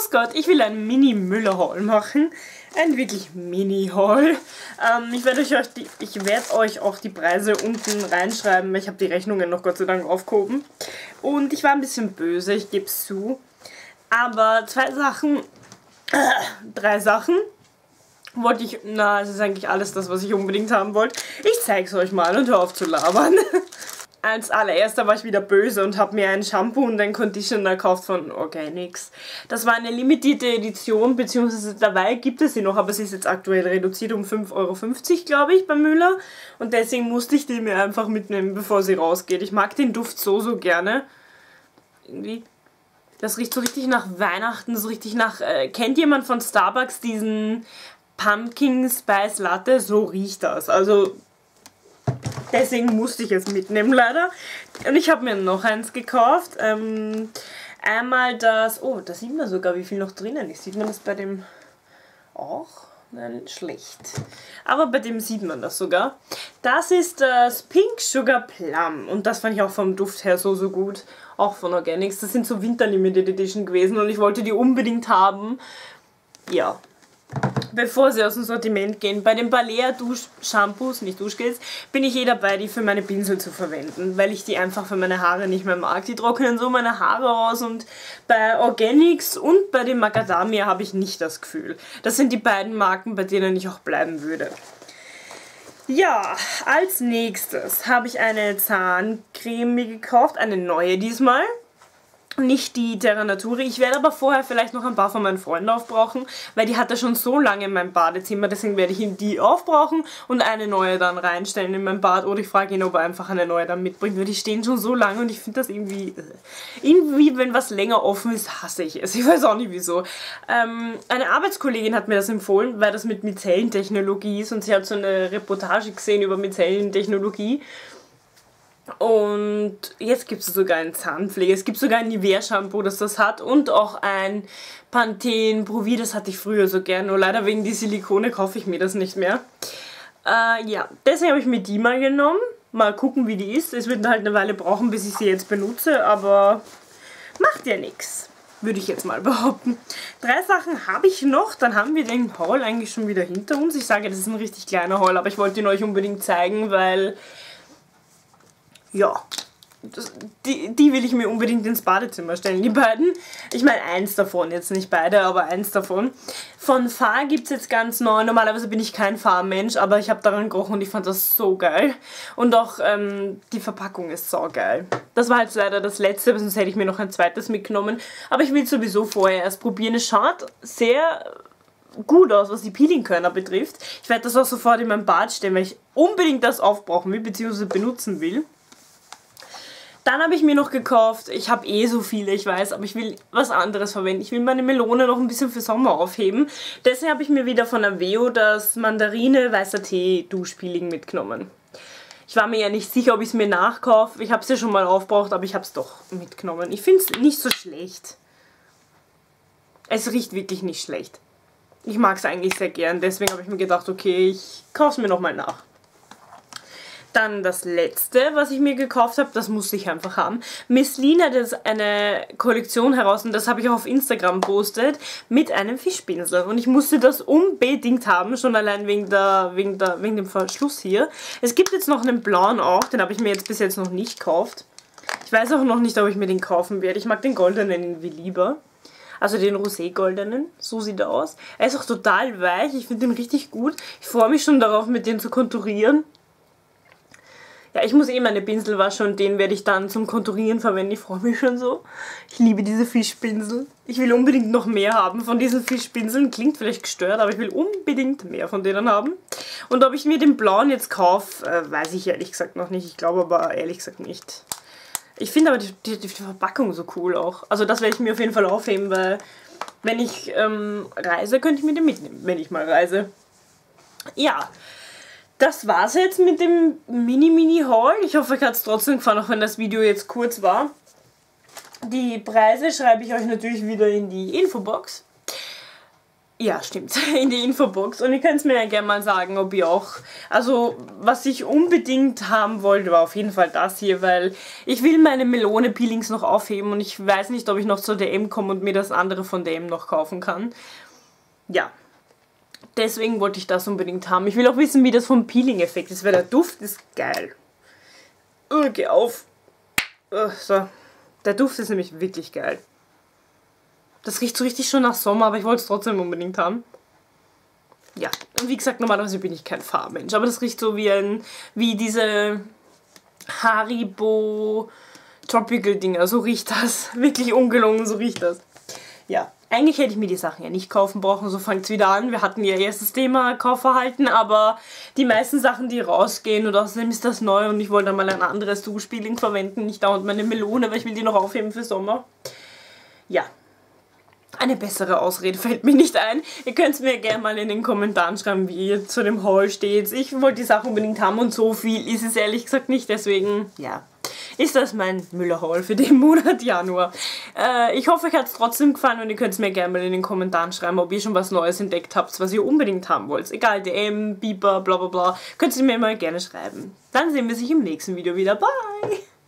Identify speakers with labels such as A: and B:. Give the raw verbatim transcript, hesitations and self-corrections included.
A: Grüß Gott, ich will einen Mini-Müller-Haul machen. Ein wirklich Mini-Haul. Ähm, ich werde euch, die, ich werd euch auch die Preise unten reinschreiben. Ich habe die Rechnungen noch Gott sei Dank aufgehoben. Und ich war ein bisschen böse, ich gebe es zu. Aber zwei Sachen, äh, drei Sachen wollte ich, na, es ist eigentlich alles das, was ich unbedingt haben wollte. Ich zeige es euch mal und hör auf zu labern. Als allererster war ich wieder böse und habe mir ein Shampoo und ein Conditioner gekauft von Organics. Das war eine limitierte Edition, beziehungsweise dabei gibt es sie noch, aber sie ist jetzt aktuell reduziert um fünf Euro fünfzig, glaube ich, bei Müller. Und deswegen musste ich die mir einfach mitnehmen, bevor sie rausgeht. Ich mag den Duft so, so gerne. Irgendwie. Das riecht so richtig nach Weihnachten, so richtig nach... Äh, kennt jemand von Starbucks diesen Pumpkin Spice Latte? So riecht das. Also... Deswegen musste ich es mitnehmen, leider. Und ich habe mir noch eins gekauft. Ähm, einmal das... Oh, da sieht man sogar, wie viel noch drinnen ist. Sieht man das bei dem auch? Nein, schlecht. Aber bei dem sieht man das sogar. Das ist das Pink Sugar Plum. Und das fand ich auch vom Duft her so, so gut. Auch von Organics. Das sind so Winter Limited Edition gewesen und ich wollte die unbedingt haben. Ja. Bevor sie aus dem Sortiment gehen, bei den Balea Dusch-Shampoos, nicht Duschgels, bin ich eh dabei, die für meine Pinsel zu verwenden, weil ich die einfach für meine Haare nicht mehr mag. Die trocknen so meine Haare aus und bei Organics und bei dem Macadamia habe ich nicht das Gefühl. Das sind die beiden Marken, bei denen ich auch bleiben würde. Ja, als nächstes habe ich eine Zahncreme mir gekauft, eine neue diesmal. Nicht die Terra Natura. Ich werde aber vorher vielleicht noch ein paar von meinen Freunden aufbrauchen, weil die hat er schon so lange in meinem Badezimmer, deswegen werde ich ihm die aufbrauchen und eine neue dann reinstellen in mein Bad oder ich frage ihn, ob er einfach eine neue dann mitbringt, weil die stehen schon so lange und ich finde das irgendwie, irgendwie, wenn was länger offen ist, hasse ich es. Ich weiß auch nicht wieso. Ähm, eine Arbeitskollegin hat mir das empfohlen, weil das mit Mizellentechnologie ist und sie hat so eine Reportage gesehen über Mizellentechnologie. Und jetzt gibt es sogar ein Zahnpflege. Es gibt sogar ein Nivea-Shampoo, das das hat. Und auch ein Pantene Pro V, das hatte ich früher so gern. Nur leider wegen die Silikone kaufe ich mir das nicht mehr. Äh, ja, deswegen habe ich mir die mal genommen. Mal gucken, wie die ist. Es wird halt eine Weile brauchen, bis ich sie jetzt benutze. Aber macht ja nichts, würde ich jetzt mal behaupten. Drei Sachen habe ich noch. Dann haben wir den Haul eigentlich schon wieder hinter uns. Ich sage, das ist ein richtig kleiner Haul, aber ich wollte ihn euch unbedingt zeigen, weil... Ja, das, die, die will ich mir unbedingt ins Badezimmer stellen, die beiden. Ich meine eins davon, jetzt nicht beide, aber eins davon. Von Fahr gibt es jetzt ganz neu. Normalerweise bin ich kein Fahrmensch, aber ich habe daran gerochen und ich fand das so geil. Und auch ähm, die Verpackung ist so geil. Das war jetzt leider das letzte, sonst hätte ich mir noch ein zweites mitgenommen. Aber ich will es sowieso vorher erst probieren. Es schaut sehr... gut aus, was die Peeling-Körner betrifft. Ich werde das auch sofort in mein Bad stellen, weil ich unbedingt das aufbrauchen will, beziehungsweise benutzen will. Dann habe ich mir noch gekauft, ich habe eh so viele, ich weiß, aber ich will was anderes verwenden. Ich will meine Melone noch ein bisschen für Sommer aufheben. Deswegen habe ich mir wieder von Aveo das Mandarine Weißer Tee Duschpeeling mitgenommen. Ich war mir ja nicht sicher, ob ich es mir nachkaufe. Ich habe es ja schon mal aufgebraucht, aber ich habe es doch mitgenommen. Ich finde es nicht so schlecht. Es riecht wirklich nicht schlecht. Ich mag es eigentlich sehr gern, deswegen habe ich mir gedacht, okay, ich kaufe es mir nochmal nach. Dann das letzte, was ich mir gekauft habe, das musste ich einfach haben. Miss Lean hat jetzt eine Kollektion heraus und das habe ich auch auf Instagram postet mit einem Fischpinsel. Und ich musste das unbedingt haben, schon allein wegen, der, wegen, der, wegen dem Verschluss hier. Es gibt jetzt noch einen blauen auch, den habe ich mir jetzt bis jetzt noch nicht gekauft. Ich weiß auch noch nicht, ob ich mir den kaufen werde. Ich mag den goldenen irgendwie lieber. Also den Rosé-goldenen, so sieht er aus. Er ist auch total weich, ich finde den richtig gut. Ich freue mich schon darauf, mit dem zu konturieren. Ja, ich muss eh meine Pinsel waschen und den werde ich dann zum Konturieren verwenden. Ich freue mich schon so. Ich liebe diese Fischpinsel. Ich will unbedingt noch mehr haben von diesen Fischpinseln. Klingt vielleicht gestört, aber ich will unbedingt mehr von denen haben. Und ob ich mir den blauen jetzt kaufe, äh, weiß ich ehrlich gesagt noch nicht. Ich glaube aber ehrlich gesagt nicht. Ich finde aber die, die, die Verpackung so cool auch. Also das werde ich mir auf jeden Fall aufheben, weil wenn ich ähm, reise, könnte ich mir den mitnehmen, wenn ich mal reise. Ja. Das war's jetzt mit dem Mini-Mini-Haul. Ich hoffe, euch hat es trotzdem gefallen, auch wenn das Video jetzt kurz war. Die Preise schreibe ich euch natürlich wieder in die Infobox. Ja, stimmt. In die Infobox. Und ihr könnt es mir ja gerne mal sagen, ob ihr auch... Also, was ich unbedingt haben wollte, war auf jeden Fall das hier, weil ich will meine Melone-Peelings noch aufheben und ich weiß nicht, ob ich noch zur D M komme und mir das andere von D M noch kaufen kann. Ja. Deswegen wollte ich das unbedingt haben. Ich will auch wissen, wie das vom Peeling-Effekt ist, weil der Duft ist geil. Uh, geh auf. Uh, so. Der Duft ist nämlich wirklich geil. Das riecht so richtig schon nach Sommer, aber ich wollte es trotzdem unbedingt haben. Ja, und wie gesagt, normalerweise bin ich kein Farbmensch, aber das riecht so wie ein, wie diese Haribo Tropical Dinger, so riecht das. Wirklich ungelungen, so riecht das. Ja, eigentlich hätte ich mir die Sachen ja nicht kaufen brauchen, so fängt es wieder an. Wir hatten ja erst das Thema Kaufverhalten, aber die meisten Sachen, die rausgehen, und außerdem ist das neu und ich wollte dann mal ein anderes Duschpeeling verwenden, nicht dauernd meine Melone, weil ich will die noch aufheben für Sommer. Ja. Eine bessere Ausrede fällt mir nicht ein. Ihr könnt es mir gerne mal in den Kommentaren schreiben, wie ihr zu dem Haul steht. Ich wollte die Sache unbedingt haben und so viel ist es ehrlich gesagt nicht. Deswegen, ja, ist das mein Müller-Haul für den Monat Januar. Äh, ich hoffe, euch hat es trotzdem gefallen und ihr könnt es mir gerne mal in den Kommentaren schreiben, ob ihr schon was Neues entdeckt habt, was ihr unbedingt haben wollt. Egal, D M, Biber, bla bla bla. Könnt ihr mir mal gerne schreiben. Dann sehen wir sich im nächsten Video wieder. Bye!